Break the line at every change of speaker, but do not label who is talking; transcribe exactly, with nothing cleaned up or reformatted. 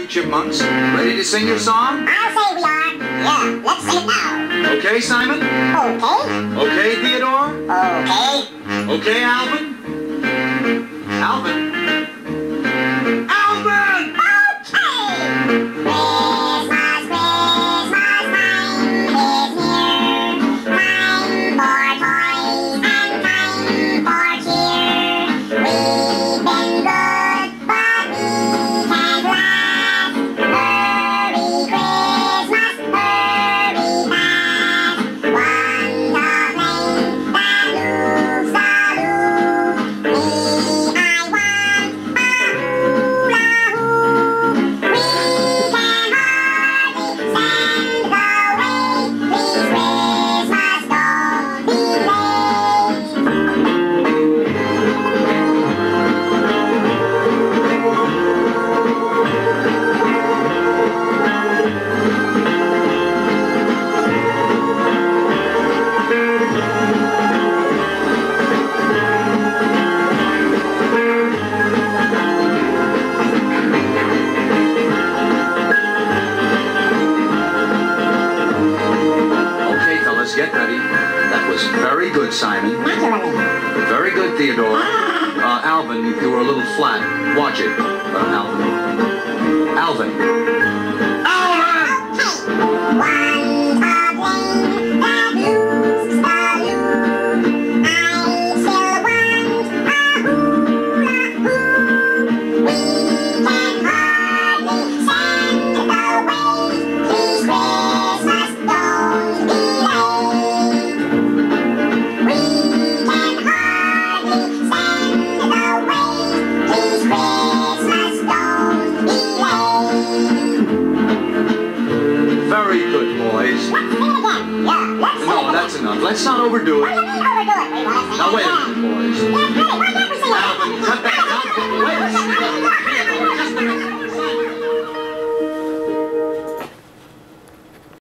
you chipmunks. Ready to sing your song?
I'll say we are. Yeah, let's sing it now.
Okay, Simon?
Okay.
Okay, Theodore?
Okay.
Okay, Alvin? Alvin? Alvin!
Okay! Christmas, Christmas time is near. Time for toys and time for cheer. We've been good, but we can't last. Hurry, Christmas, hurry fast. One the plane that moves the loop. Me, I want a hula hoop. We can hardly stand the wait. Please, Christmas, don't be
Okay, fellas, get ready. That was very good, Simon.
naturally.
Very good, Theodore. Uh, Alvin, you were a little flat. Watch it, uh, Alvin. Alvin. Alvin!
One a plane that moves the loop. I still want a hula hoop. We can hardly stand the wait. Please, Christmas, don't be late. We can hardly stand the wait. Please, Christmas, don't be late.
Very good, boys.
Let's sing it again. Yeah, let's sing it
No,
again.
that's enough. Let's not overdo
What do
it.
you mean overdo it? We want to sing
Now, wait a
it